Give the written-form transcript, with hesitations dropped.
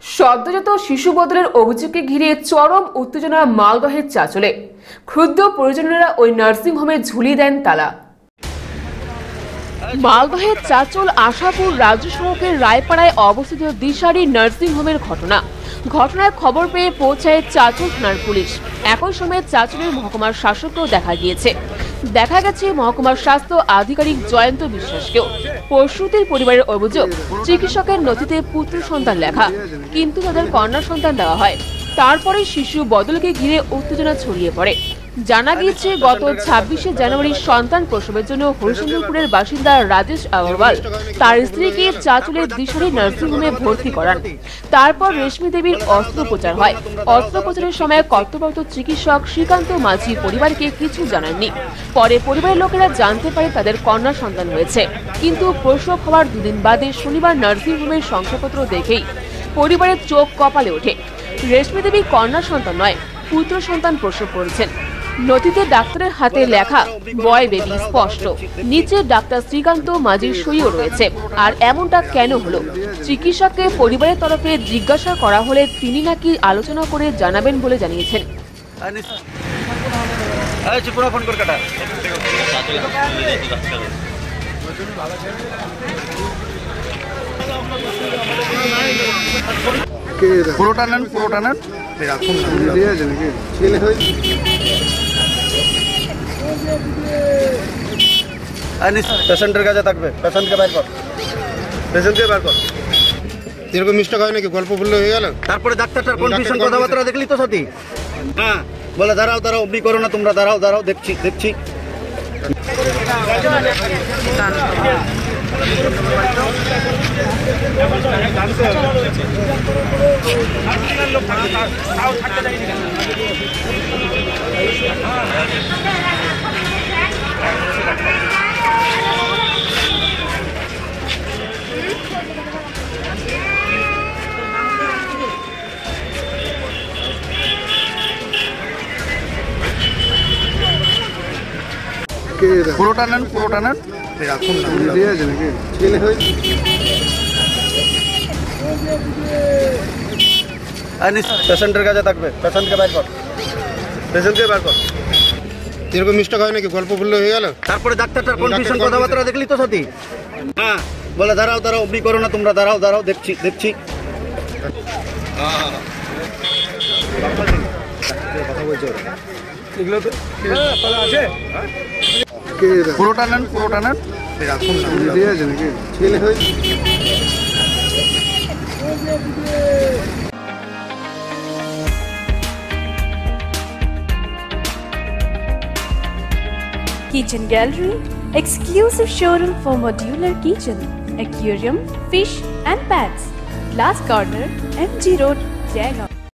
সদ্যজাত শিশু বদলের অভিযোগকে ঘিরে চরম উত্তেজনা মালদহের চাঁচলে। ক্ষুব্ধ পরিজনেরা ওই নার্সিংহোমে ঝুলিয়ে দেন তালা। মালদহের চাঁচল আশাপুর রাজ্য সড়কের রায়পাড়ায় অবস্থিত দিশারি নার্সিংহোমের ঘটনায় খবর পেয়ে পৌঁছায় চাঁচল থানার পুলিশ। একই সময়ে চাঁচলের মহকুমার শাসককেও দেখা গেছে মহকুমার স্বাস্থ্য আধিকারিক জয়ন্ত বিশ্বাসকেও। পশুটির পরিবারের অভিযোগ, চিকিৎসকের নথিতে পুত্র সন্তান লেখা, কিন্তু তাদের কন্যা সন্তান দেওয়া হয়। তারপরে শিশু বদলকে ঘিরে উত্তেজনা ছড়িয়ে পড়ে। জানা গিয়েছে গত 26শে জানুয়ারি সন্তান প্রসবের জন্য হরিশ্চন্দ্রপুরের বাসিন্দা রাজেশ আগরওয়াল তার স্ত্রীকে চাঁচলের দিশারি নার্সিংহোমে ভর্তি করান। তারপর রেশমি দেবীর অস্ত্রোপচার হয়। অস্ত্রোপচারের সময় কর্তব্যরত চিকিৎসক শ্রীকান্ত মাঝি পরিবারকে কিছু জানাননি। পরে পরিবারের লোকেরা জানতে পারে তাদের কন্যা সন্তান হয়েছে, কিন্তু প্রসব হওয়ার দুদিন বাদে শনিবার নার্সিংহোমের শংসাপত্র দেখেই পরিবারের চোখ কপালে ওঠে। রেশমি দেবী কন্যা সন্তান নয়, পুত্র সন্তান প্রসব করেছেন। নথিতে ডাক্তারের হাতে লেখা বয় বেবি স্পষ্ট, নিচে ডাক্তার শ্রীকান্ত মাঝির সইও রয়েছে। আর এমনটা কেন হলো? চিকিৎসককে পরিবারের তরফে জিজ্ঞাসা করা হলে তিনি নাকি আলোচনা করে জানাবেন বলে জানিয়েছেন। পেশেন্টের কাছে থাকবে, পেশেন্টকে বাইর কর, এরকম মিস্টেক হয় নাকি? গল্প বললে হয়ে গেল, তারপরে ডাক্তারটার কনফিউশন কথাবার্তা দেখলি তো সাথী। হ্যাঁ, বলে দাঁড়াও অমনি করো না তোমরা, দাঁড়াও দেখছি। পুরোটা নেন পেশেন্টের কাছে থাকবে, পেশেন্টকে বাইর কর, এরকম মিস্টেক হয় নাকি? গল্প বললে হয়ে গেল, তারপরে ডাক্তারটার কনফিউশন কথাবার্তা দেখলি তো সাথী। হ্যাঁ, বলে দাঁড়াও অমনি করো না তোমরা, দাঁড়াও দেখছি। পুরোটা নেন ছেলে হয়ে Kitchen Gallery, exclusive showroom for modular kitchen, aquarium, fish and pets. Glass Corner, MG Road, Jaigaon.